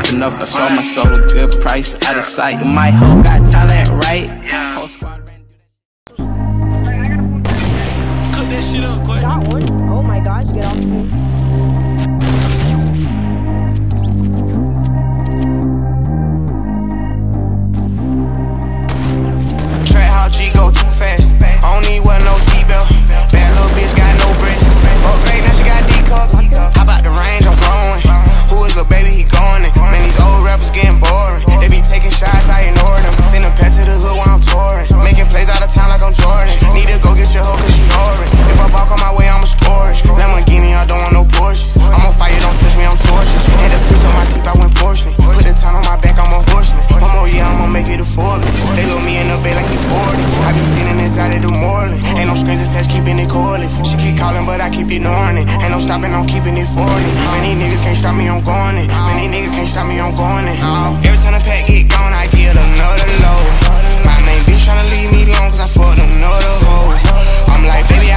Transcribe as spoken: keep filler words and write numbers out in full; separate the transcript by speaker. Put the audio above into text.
Speaker 1: stepping up. I sold my soul a good price, out of sight. My hoe got talent, right? Whole squad ran.
Speaker 2: Cook that shit up, quick.
Speaker 3: Got one. Oh my gosh, get off me.
Speaker 4: G go too fast. I don't need wear no seatbelt. Bad little bitch got no breasts. Upgrade, now she got D cups. How about the range? I'm growing. Who is the baby? He going in. Man, these old rappers getting boring. They be taking shots, I ignore them. Send a pet to the hood while I'm touring. Making plays out of town like I'm Jordan. Need to go get your hoe cause she horrid. If I balk on my way, I'ma score it. Lamborghini, I don't want no Porsches. I'm on fire, don't touch me, I'm tortured. Had the fish on my teeth, I went porcelain. Put the time on my back, I'm a horseman. One more year, I'ma make it a foreman. They load me in the bed like he forty. I be sitting inside of the Moreland. Ain't no strings attached, keeping it cordless. She keep calling, but I keep ignoring it. Ain't no stopping, I'm keeping it forty. Many niggas can't stop me, I'm going it. Many niggas can't stop me, I'm going it. Every time the pack get gone, I get another load. My main bitch tryna leave me alone, cause I fucked another hoe. I'm like, baby,